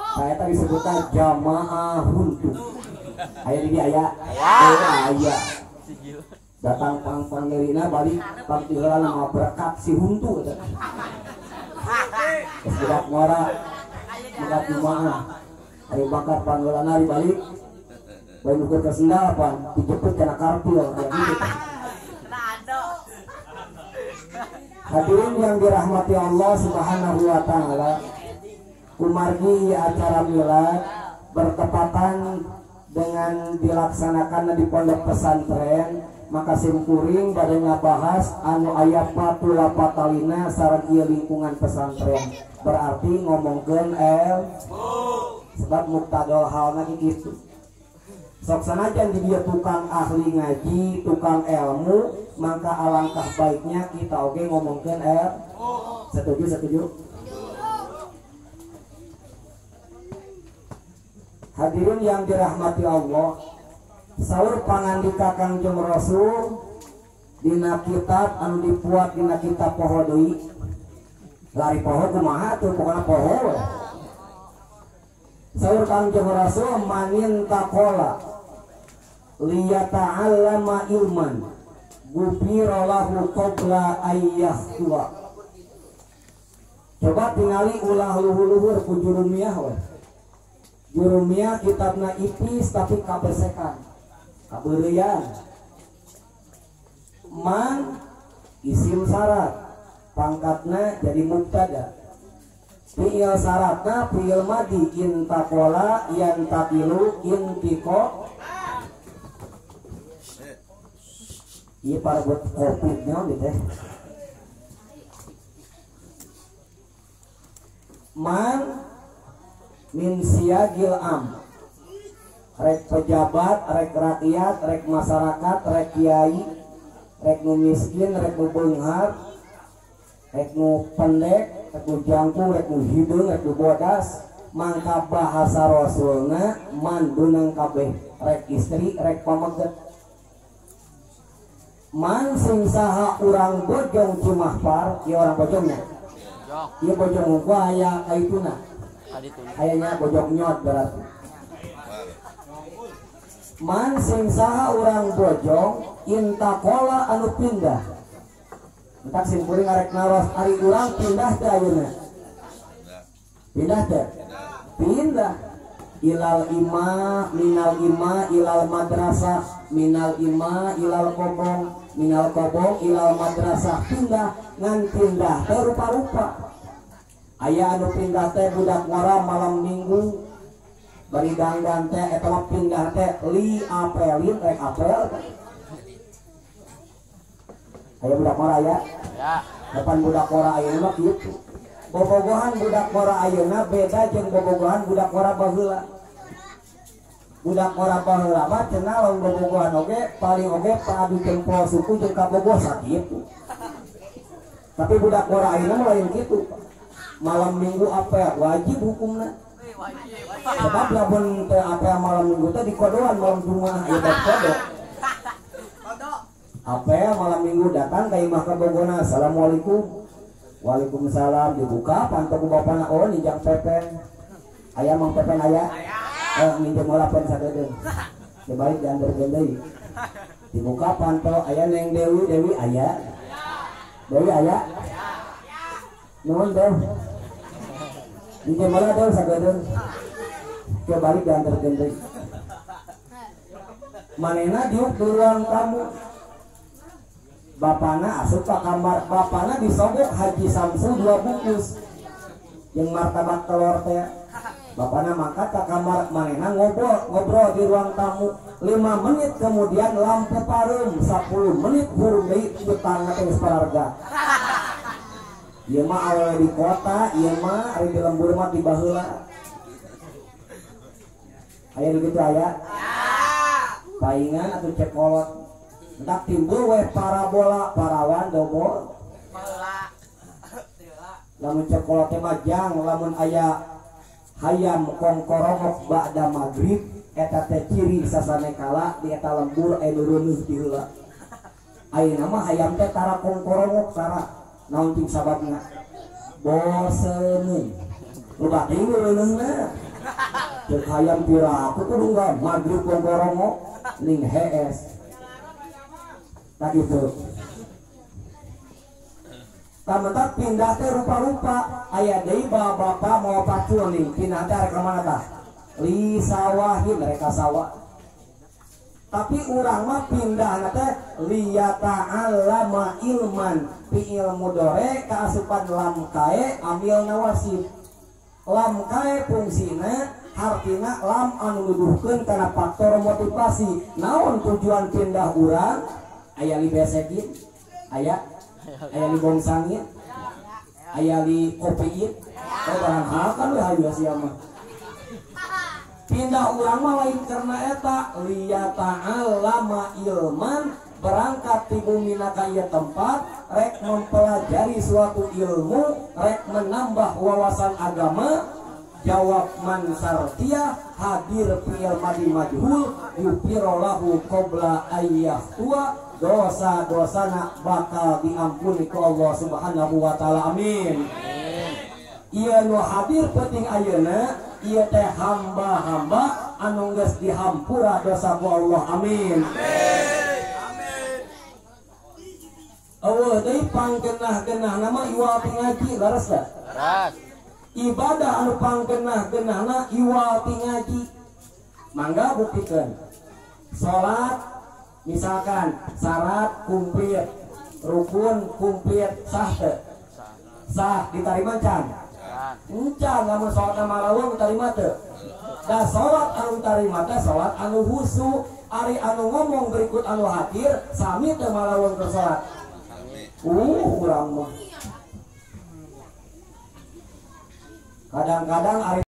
Saya tadi sebutkan jamaah huntu. Aya di aya. Aya. Datang pang-pangelina balik pangtilan nama berkat si huntu eta. Geus budak ngora. Budak kumaha. Ari bakar panggelana di balik. Bae nuker ka sendapan, dijepit kana karpil kayak gitu. Hadirin yang dirahmati Allah Subhanahu wa taala, kumargi acara milad bertepatan dengan dilaksanakan di pondok pesantren, maka simkuring pada ngabahas anu aya patula patalina sareng ieu lingkungan pesantren. Berarti ngomongkeun sebab muktadal halna kitu. Sok sanajan di dia tukang ahli ngaji, tukang ilmu, maka alangkah baiknya kita oge ngomongkeun setuju. Hadirin yang dirahmati Allah, saur pangandika Kangjeng Rasul dina kitab anu dipuat dina kitab poho deui. Lari poho kumaha tuh pokona poho we. Saur Kangjeng Rasul manin taqala liyata'allama ilman gufira lahu qabla ayyahwa. Coba tingali ulah luhur-luhur ku jurumiyah we. Jurumiyah kitabna ipis tapi kabesekan kabeureuyan. Man isim syarat pangkatna jadi mubtada. Fi'il syaratna fi'il madi intaqala yantaqilu intiqa. Iya para buat kopinya gitu ya. Man min siyagil am, rek pejabat, rek rakyat, rek masyarakat, rek kiai, rek nu miskin, rek nu beunghar, rek nu pendek, rek nu jangkung, rek nu hideung, rek nu bodas, mangka bahasa rasulna man beunang kabeh, rek istri, rek pameget. Man sing saha urang bojong cumahpar, ieu orang bojongnya. Ieu bojong muka aya kaituna. Ayahnya bojong nyot berarti. Man sing saha urang bojong intaqala anu pindah. Entak simkuring arek naros ari urang pindah teh ayeuna. Pindah teh. Pindah. Ilal ima minal ima ilal madrasah minal ima ilal kobong minal kobong ilal madrasah. Pindah ngan pindah teh rupa-rupa. Aya anu pindah teh budak ngora malam minggu bari dangdan teh eta mah pindah teh li apelin rek apel. Aya budak ngora ya. Depan budak ngora ayeuna mah kitu. Bobogohan budak ngora ayeuna beda jeung bobogohan budak ngora baheula. Budak ngora baheula mah cenah lamun bobogohan oge paling oge paadu jempol suku jeung kabogoh sakitu. Tapi budak ngora ayeuna mah lain kitu. Malam minggu apel wajib hukumna. Sebab lamun teh apel malam minggu teh dikodoan malam Jumat aya kodok. Apel malam minggu datang ka imah kabogona, assalamualaikum. Waalaikumsalam, dibuka pantau ku bapana oh ninjang pepen. Aya mang pepen aya? Ninjang olapen sadedeung. Sebaik dianderkeun deui. Dibuka pantau aya Neng Dewi aya. Dewi aya? Nuhun Dew. Ninjang olah Dew sadedeung. Kebalik dianderkeun deui. Manehna diuk di ruang tamu. Bapana asup ka kamar, bapana disogok Haji Samsul 2 bungkus yang martabak telur teh. Bapana mangkat ka kamar, manehna ngobrol di ruang tamu. 5 menit kemudian lampu pareum, 10 menit hurung deui betangna teh geus pararga. Ieu mah awewe di kota, ieu mah ari di lembur mah di baheula. Aya dikitu aya? Paingan atau cekolot. Tak timbul weh parabola parawan dobol. Lamun cekolot teh majang, lamun aya hayam kongkorongok ba'da maghrib eta teh ciri sasanekala di eta lembur anu reuneuh di heula. Ayeuna mah hayam teh tara kongkorongok tara naon cing sababna? Boseun. Loba teh reuneuhna. cek hayam pira aku kudu enggak maghrib gonggorongo ning HS tak gitu. Tamantak pindah teh rupa-rupa aya deui bapak mau pacul nih pindah teh rek mana tah li sawahin mereka sawah. Tapi urang mah pindah teh liyata'allama ilman fi'il mudhari kaasupan lam kae ambil nawasib. Lam kae fungsina artina lam anu nuduhkeun kana faktor motivasi. Naon tujuan pindah urang? Aya li besekin, aya li bongsangin, aya li kopiin. Oh barang hal kan we hayu sia mah. Pindah urang mah lain karena eta liyata'allama ilman berangkat ti bumi ka ieu tempat rek mempelajari suatu ilmu rek menambah wawasan agama. Jawab man sartia hadir fi'il madi majhul yufiro lahu qabla ayyah tua dosa-dosana bakal diampuni ku Allah Subhanahu wa taala. Amin. Ieu nu hadir penting ayeuna ieu teh hamba-hamba anu geus dihampura dosa ku Allah. Amin. Eueuh deui panggenah-genah nama iwal ngaji laras da? Laras. Ibadah anu panggenah-genahna iwal ngaji. Mangga buktikeun. Salat misalkan syarat kumplit, rukun kumplit, sah teu? Sah ditarima can? Encan lamun salat malaweung ditarima teu? Da salat anu ditarima teh salat anu husu. Ari anu ngomong berikut anu hadir sami teu malaweung keur salat. Urang mah kadang-kadang ari